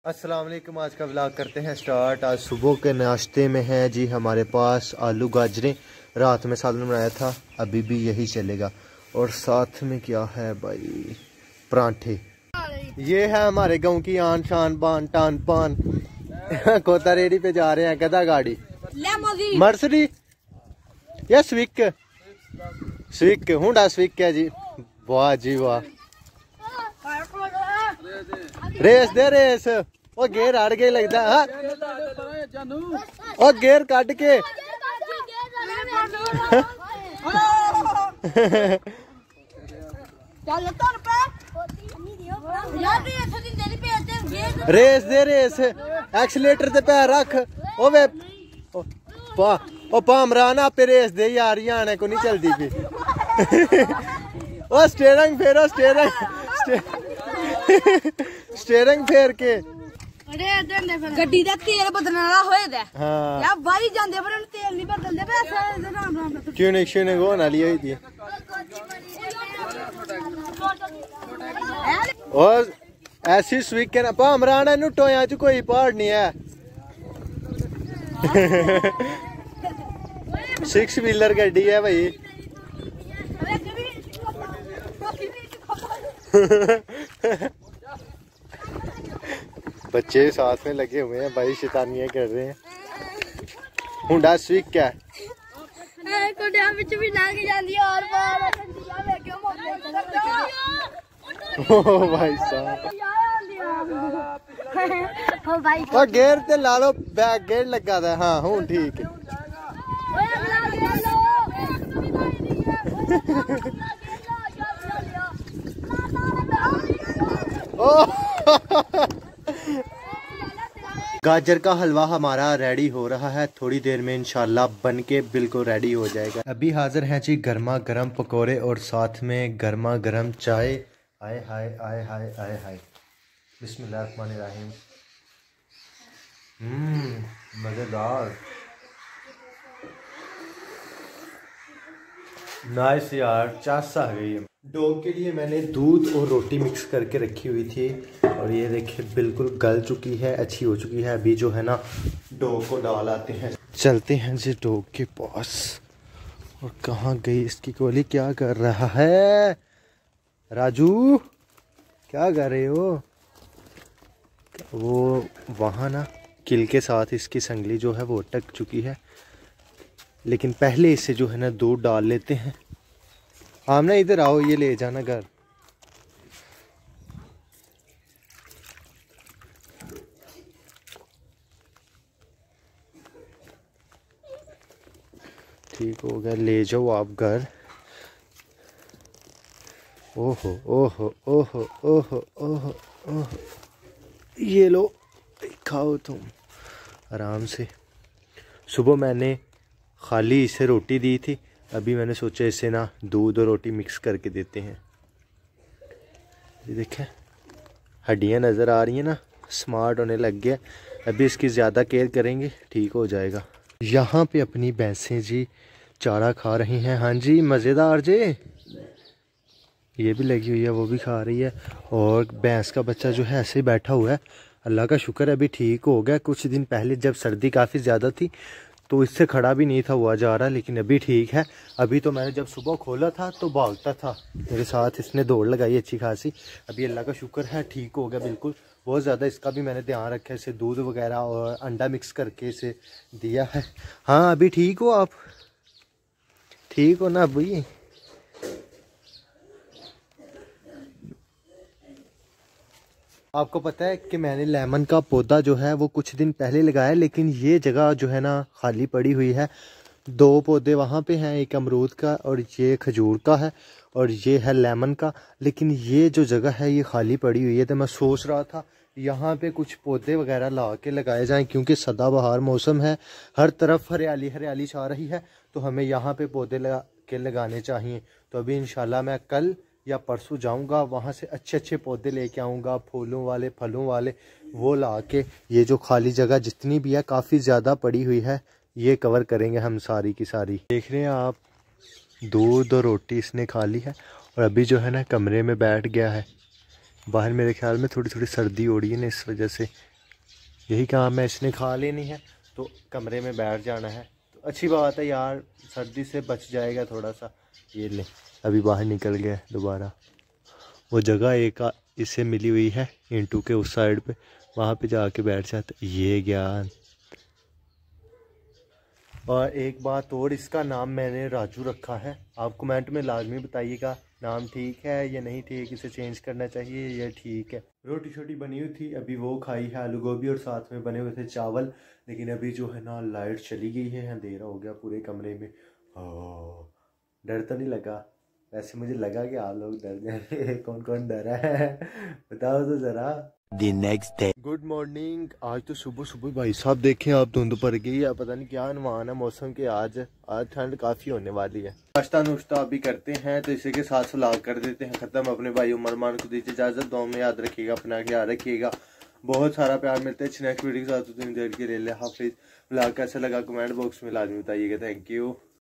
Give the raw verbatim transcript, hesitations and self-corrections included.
अस्सलाम वालेकुम। आज का व्लॉग करते हैं स्टार्ट। आज सुबह के नाश्ते में है जी हमारे पास आलू गाजरें, रात में सालन बनाया था, अभी भी यही चलेगा। और साथ में क्या है भाई, परांठे। ये है हमारे गांव की आन शान बान टान पान। कोता रेडी पे जा रहे हैं, गधा गाड़ी मर्सडी या स्विक स्विक हुंडा स्विक है जी। वाह जी वाह, रेस दे रेस। ओ गेर अड़ गई लगता है। ओ गेर काट के रेस दे रेस, एक्सीलेटर ते पैर रख। ओ वे पा ओ पामरान आपे रेस दे यार, आने को नहीं चलती पी। ओ स्टेयरिंग फेरो, स्टेयरिंग स्टेयरिंग फेर के गड्डी दा तेल बदलने वाला होए दा। हां यार बारी जांदे पर तेल नहीं बदलदे पे राम राम। क्यों नहीं क्यों नहीं होने वाली होई थी। और ऐसी स्विक के ना पामरान नु टोया च कोई पहाड़ नहीं है। सिक्स व्हीलर गड्डी है भाई। बच्चे साथ में लगे हुए हैं भाई, शैतानियां कर रहे हैं। हुंडा स्विक क्या है? कोडिया विच भी लंघ जांदी और बार गंदियां लेके ओ भाई साहब, ओ भाई ओ गेयर ते ला लो, बैक गेयर लगा था। हां हुन ठीक है। गाजर का हलवा हमारा रेडी हो रहा है, थोड़ी देर में इंशाल्लाह बन के बिल्कुल रेडी हो जाएगा। अभी हाजिर हैं जी गर्मा गर्म पकोड़े और साथ में गर्मा गर्म चाय। आए हाय आए हाय आए हाय, बिस्मिल्लाहिर्रहमानिर्रहीम। हम्म मजेदार, नाइस यार, चास आ गई है। डोग के लिए मैंने दूध और रोटी मिक्स करके रखी हुई थी और ये देखिए बिल्कुल गल चुकी है, अच्छी हो चुकी है। अभी जो है ना डोग को डाल आते हैं, चलते हैं जी डोग के पास। और कहाँ गई इसकी कोली, क्या कर रहा है राजू, क्या कर रहे हो? वो वहाँ ना किल के साथ इसकी संगली जो है वो अटक चुकी है, लेकिन पहले इसे जो है ना दूध डाल लेते हैं। आमना इधर आओ, ये ले जाना घर। ठीक हो गया, ले जाओ आप घर। ओहो ओहो ओहो ओहो ओहो ओहो, ये लो खाओ तुम आराम से। सुबह मैंने खाली इसे रोटी दी थी, अभी मैंने सोचा इसे ना दूध और रोटी मिक्स करके देते हैं। ये देखें हड्डियां नज़र आ रही हैं ना, स्मार्ट होने लग गया। अभी इसकी ज़्यादा केयर करेंगे, ठीक हो जाएगा। यहाँ पे अपनी भैंसें जी चारा खा रही हैं। हाँ जी मज़ेदार जी, ये भी लगी हुई है, वो भी खा रही है। और भैंस का बच्चा जो है ऐसे ही बैठा हुआ है। अल्लाह का शुक्र है अभी ठीक हो गया। कुछ दिन पहले जब सर्दी काफ़ी ज़्यादा थी तो इससे खड़ा भी नहीं था हुआ जा रहा, लेकिन अभी ठीक है। अभी तो मैंने जब सुबह खोला था तो भागता था मेरे साथ, इसने दौड़ लगाई अच्छी खासी। अभी अल्लाह का शुक्र है ठीक हो गया बिल्कुल। बहुत ज़्यादा इसका भी मैंने ध्यान रखा है, इसे दूध वगैरह और अंडा मिक्स करके इसे दिया है। हाँ अभी ठीक हो आप, ठीक हो ना अभी? आपको पता है कि मैंने लेमन का पौधा जो है वो कुछ दिन पहले लगाया, लेकिन ये जगह जो है ना खाली पड़ी हुई है। दो पौधे वहाँ पे हैं, एक अमरूद का और ये खजूर का है और ये है लेमन का। लेकिन ये जो जगह है ये खाली पड़ी हुई है, तो मैं सोच रहा था यहाँ पे कुछ पौधे वगैरह ला के लगाए जाएं, क्योंकि सदाबहार मौसम है, हर तरफ हरियाली हरियाली छा रही है, तो हमें यहाँ पे पौधे लगा के लगाने चाहिए। तो अभी इंशाल्लाह मैं कल या परसों जाऊंगा, वहाँ से अच्छे अच्छे पौधे लेके आऊँगा, फूलों वाले फलों वाले, वो ला के ये जो खाली जगह जितनी भी है काफ़ी ज़्यादा पड़ी हुई है ये कवर करेंगे हम सारी की सारी। देख रहे हैं आप, दूध और रोटी इसने खा ली है और अभी जो है ना कमरे में बैठ गया है। बाहर मेरे ख्याल में थोड़ी थोड़ी सर्दी हो रही है ना, इस वजह से यही काम है, इसने खा लेनी है तो कमरे में बैठ जाना है। तो अच्छी बात है यार, सर्दी से बच जाएगा थोड़ा सा। ये ले अभी बाहर निकल गया दोबारा। वो जगह एक इससे मिली हुई है इंटू के उस साइड पे, वहाँ पे जाके बैठ जाता। ये ज्ञान। और एक बात और, इसका नाम मैंने राजू रखा है। आप कमेंट में लाजमी बताइएगा नाम ठीक है या नहीं ठीक, इसे चेंज करना चाहिए या ठीक है। रोटी छोटी बनी हुई थी, अभी वो खाई है, आलू गोभी, और साथ में बने हुए थे चावल। लेकिन अभी जो है ना लाइट चली गई है, अंधेरा हो गया पूरे कमरे में। डर तो नहीं लगा? वैसे मुझे लगा कि आप लोग डर जाएंगे। कौन कौन डरा है बताओ तो ज़रा। The next day. Good morning. आज तो सुबह सुबह भाई साहब देखें आप, धुंध पड़ गई है, पता नहीं क्या अनुमान है मौसम के। आज आज ठंड काफ़ी होने वाली है। नाश्ता नुश्ता अभी करते हैं तो इसी के साथ व्लॉग कर देते हैं ख़त्म। अपने भाई उमर मान को दीजिए इजाज़त, दुआ में याद रखिएगा, अपना ख्याल रखिएगा। बहुत सारा प्यार मिलता है नेक्स्ट वीडियो के साथ। उतनी देर के लिए हाफिज़। व्लॉग कैसा लगा कमेंट बॉक्स में लाजमी बताइएगा। Thank you.